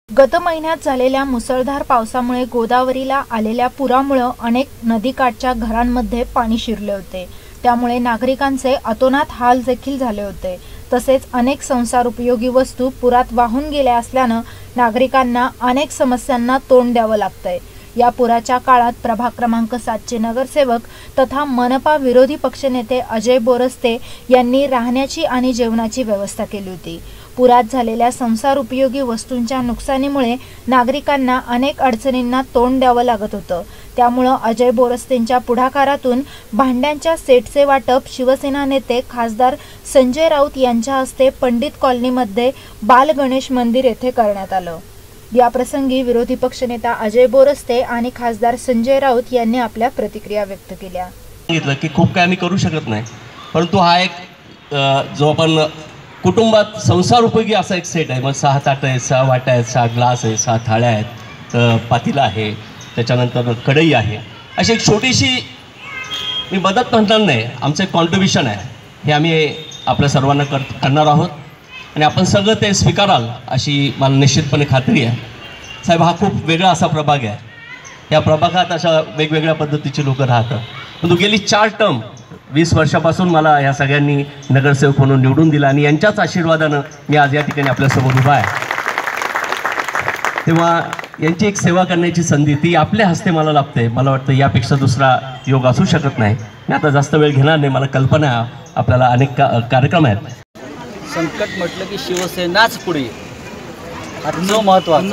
गत महिन्यात झालेल्या मुसळधार पावसामुळे गोदावरीला आलेल्या पुरामुळे अनेक नदीकाठच्या घरांमध्ये पाणी शिरले होते। त्यामुळे नागरिकांचे अतोनात हाल देखील झाले होते। तसेच अनेक संसार उपयोगी वस्तू पुरात वाहून गेल्या असल्याने नागरिकांना अनेक समस्यांना तोंड द्यावं लागतंय। या पुराच्या काळात प्रभाग क्रमांक 7 चे नगरसेवक तथा मनपा विरोधी पक्षनेते अजय बोरस्ते यांनी राहण्याची आणि जेवणाची व्यवस्था केली होती। पुरात झालेल्या संसार उपयोगी वस्तूंच्या नुकसानीमुळे नागरिकांना अनेक अडचणींना तोंड द्यावं लागत होतं। त्यामुळे अजय बोरस्तेंच्या पुढाकारातून भांड्यांच्या सेटचे वाटप शिवसेना नेते खासदार संजय राऊत यांच्या हस्ते पंडित कॉलनीमध्ये बाल गणेश मंदिर येथे करण्यात आलं। या प्रसंगी विरोधी पक्षनेता अजय बोरस्ते आणि खासदार संजय राऊत यांनी आपल्या प्रतिक्रिया व्यक्त केल्या। सांगितलं की खूप काही आम्ही करू शकत नाही, परंतु हा एक जो आपण कुटुंबात संसार उपयोगी असा एक सेट आहे। मग 6 ताटं आहेत, 6 वाट्या आहेत, 6 ग्लास आहेत, 6 थाळ्या आहेत, पातेला आहे, त्याच्यानंतर कढई आहे। अशी एक छोटीशी मी मदत म्हणणार नाही, आमचं एक कॉन्ट्रिब्युशन आहे, हे आम्ही आपल्या सर्वांना करणार आहोत आणि आपण सगळं ते स्वीकाराल अशी मला निश्चितपणे खात्री आहे। साहेब, हा खूप वेगळा असा प्रभाग आहे। या प्रभागात अशा वेगवेगळ्या पद्धतीचे लोक राहतात, परंतु गेली 4 टर्म 20 वर्षापासून मला ह्या सगळ्यांनी नगरसेवक म्हणून निवडून दिला आणि यांच्याच आशीर्वादानं मी आज या ठिकाणी आपल्यासमोर उभा आहे। तेव्हा यांची एक सेवा करण्याची संधी ती आपल्या हस्ते मला लाभते। मला वाटतं यापेक्षा दुसरा योग असू शकत नाही। मी आता जास्त वेळ घेणार नाही, मला कल्पना आहे आपल्याला अनेक कार्यक्रम आहेत। संकट म्हटलं की शिवसेनाच पुढे आजचं महत्त्वाचं।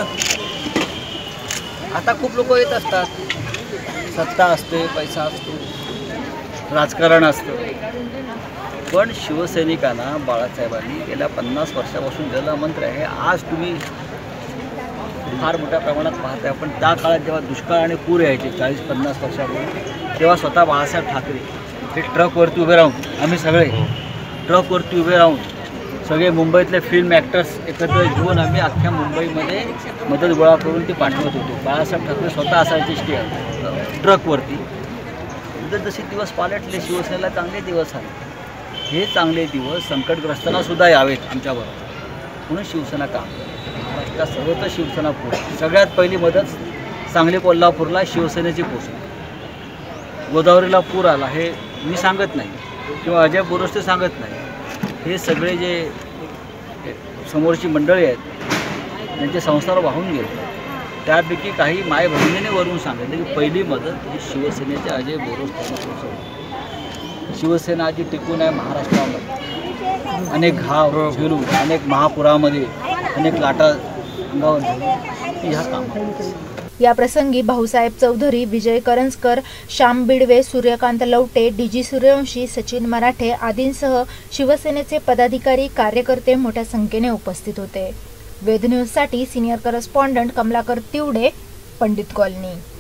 आता खूप लोक येत असतात, सत्ता असते, पैसा असतो, राजकारण असतं, पण शिवसैनिकांना बाळासाहेबांनी गेल्या 50 वर्षापासून जलमंत्र आहे। आज तुम्ही फार मोठ्या प्रमाणात पाहताय, पण त्या काळात जेव्हा दुष्काळ आणि पूर यायचे 40-50 वर्षापूर्वी, तेव्हा स्वतः बाळासाहेब ठाकरे हे ट्रकवरती उभे राहून, आम्ही सगळे ट्रकवरती उभे राहून सगळे मुंबईतले फिल्म ॲक्टर्स एकत्र घेऊन आम्ही अख्ख्या मुंबईमध्ये मदत गोळा करून ती पाठवत होतो। बाळासाहेब ठाकरे स्वतः असायचे ट्रकवरती। जसे दिवस पालटले, शिवसेनेला चांगले दिवस आले। हे चांगले दिवस संकटग्रस्तांना सुद्धा यावेत आमच्याबरोबर, म्हणून शिवसेना काम महाराष्ट्रात सर्वत्र शिवसेना पोहोचली। सगळ्यात पहिली मदत सांगली कोल्हापूरला शिवसेनेची पोहोचली। गोदावरीला पूर आला हे मी सांगत नाही किंवा अजय बोरस्ते सांगत नाही, हे सगळे जे समोरची मंडळी आहेत त्यांचे संसार वाहून गेले। त्यापैकी काही माय बहिणीने वरून सांगितलं की पहिली मदत ही शिवसेनेच्या अजय बोरस्तेंना पोहोचवली। शिवसेना जी टिकून आहे महाराष्ट्रामध्ये, अनेक घाव झेलून, अनेक महापुरामध्ये अनेक लाटा अंगावर झाली, ह्या कामात। या प्रसंगी भाऊसाहेब चौधरी, विजय करंजकर, श्याम बिडवे, सूर्यकांत लवटे, डीजी सूर्यवंशी, सचिन मराठे आदींसह शिवसेनेचे पदाधिकारी कार्यकर्ते मोठ्या संख्येने उपस्थित होते। वेद न्यूजसाठी senior correspondent Kamlakar Tiwde, Pandit colony.